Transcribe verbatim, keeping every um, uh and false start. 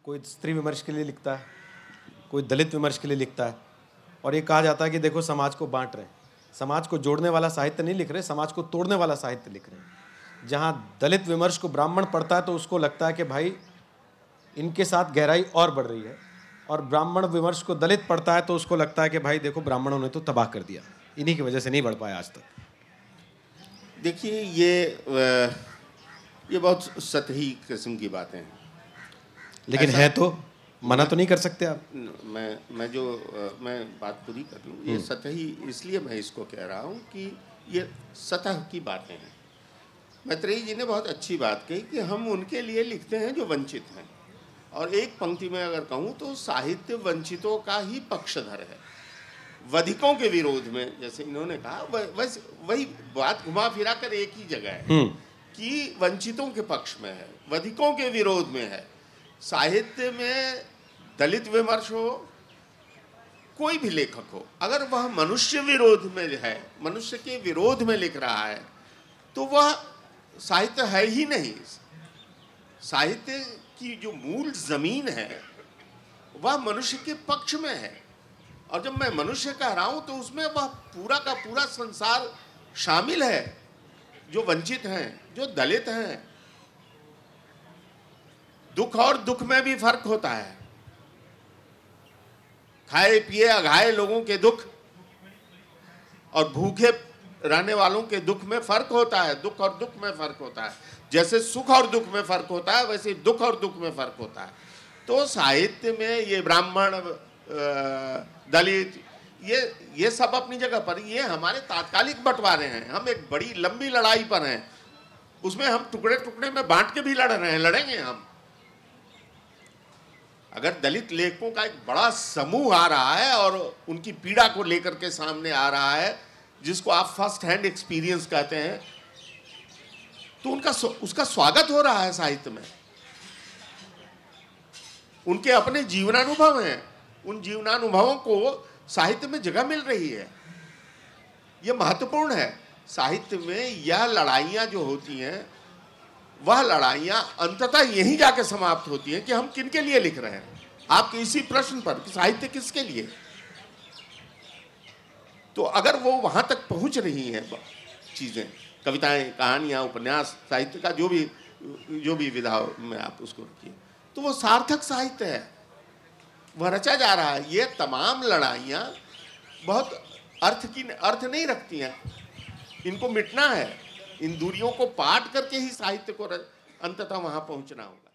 कोई स्त्री विमर्श के लिए लिखता है, कोई दलित विमर्श के लिए लिखता है, और ये कहा जाता है कि देखो समाज को बांट रहे हैं। समाज को जोड़ने वाला साहित्य नहीं लिख रहे, समाज को तोड़ने वाला साहित्य लिख रहे हैं। जहाँ दलित विमर्श को ब्राह्मण पढ़ता है तो उसको लगता है कि भाई इनके साथ गहराई और बढ़ रही है, और ब्राह्मण विमर्श को दलित पढ़ता है तो उसको लगता है कि भाई देखो ब्राह्मणों ने तो तबाह कर दिया, इन्हीं की वजह से नहीं बढ़ पाया आज तक। देखिए, ये ये बहुत सतही किस्म की बातें हैं, लेकिन है तो मना तो नहीं कर सकते आप। मैं मैं जो मैं बात पूरी कर लूँ, ये सतही इसलिए मैं इसको कह रहा हूँ कि ये सतह की बातें हैं। मैत्रेयी जी ने बहुत अच्छी बात कही कि हम उनके लिए लिखते हैं जो वंचित हैं, और एक पंक्ति में अगर कहूँ तो साहित्य वंचितों का ही पक्षधर है, वधिकों के विरोध में। जैसे इन्होंने कहा, बस वही बात घुमा फिरा कर एक ही जगह है कि वंचितों के पक्ष में है, वधिकों के विरोध में है। साहित्य में दलित विमर्श हो, कोई भी लेखक हो, अगर वह मनुष्य विरोध में है, मनुष्य के विरोध में लिख रहा है, तो वह साहित्य है ही नहीं। साहित्य की जो मूल जमीन है वह मनुष्य के पक्ष में है, और जब मैं मनुष्य कह रहा हूं तो उसमें वह पूरा का पूरा संसार शामिल है, जो वंचित हैं, जो दलित हैं। दुख और दुख में भी फर्क होता है। खाए पिए अघाए लोगों के दुख और भूखे रहने वालों के दुख में फर्क होता है। दुख और दुख में फर्क होता है। जैसे सुख और दुख में फर्क होता है, वैसे दुख और दुख में फर्क होता है। तो साहित्य में ये ब्राह्मण, दलित, ये ये सब अपनी जगह पर, ये हमारे तात्कालिक बंटवारे हैं। हम एक बड़ी लंबी लड़ाई पर हैं, उसमें हम टुकड़े टुकड़े में बांट के भी लड़ रहे हैं, लड़ेंगे हम। अगर दलित लेखकों का एक बड़ा समूह आ रहा है और उनकी पीड़ा को लेकर के सामने आ रहा है, जिसको आप फर्स्ट हैंड एक्सपीरियंस कहते हैं, तो उनका उसका स्वागत हो रहा है साहित्य में। उनके अपने जीवनानुभव हैं, उन जीवनानुभवों को साहित्य में जगह मिल रही है। यह महत्वपूर्ण है। साहित्य में यह लड़ाइयाँ जो होती हैं, वह लड़ाइयाँ अंततः यहीं जाके समाप्त होती हैं कि हम किन के लिए लिख रहे हैं। आपके इसी प्रश्न पर कि साहित्य किसके लिए, तो अगर वो वहाँ तक पहुँच रही हैं चीज़ें, कविताएं, कहानियाँ, उपन्यास, साहित्य का जो भी जो भी विधा में आप उसको रखिए, तो वो सार्थक साहित्य है, वह रचा जा रहा है। ये तमाम लड़ाइयाँ बहुत अर्थ की अर्थ नहीं रखती हैं, इनको मिटना है। इन दूरियों को पाट करके ही साहित्य को अंततः वहाँ पहुँचना होगा।